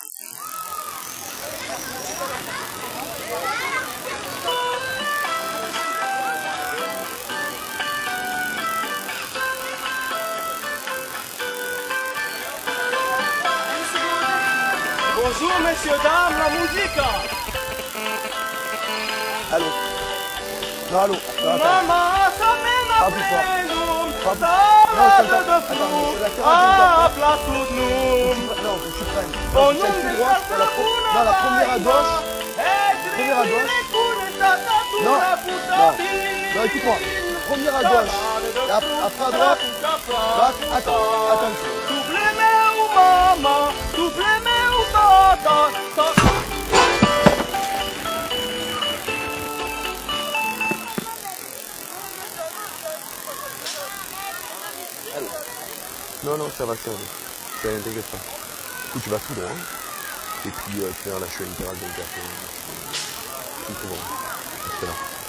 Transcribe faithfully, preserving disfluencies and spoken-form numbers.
Bonjour messieurs, dames, la musique. Allô. Non, allô. Maman, ça mène à plénum. Salade de fruit, à plat tout nous. Non, je suis prêt. Bon, Non, la première à gauche. Première à gauche. Non, non, non, écoute-moi. Première à gauche. Après à droite. Attends, attends. Double mais ou maman, double mais ou tata. Non, non, ça va, ça va. Ça t'inquiète pas. Du coup, tu vas tout droit. Et puis, euh, tu vas relâcher une terrasse de café. Tout bon. Reste là.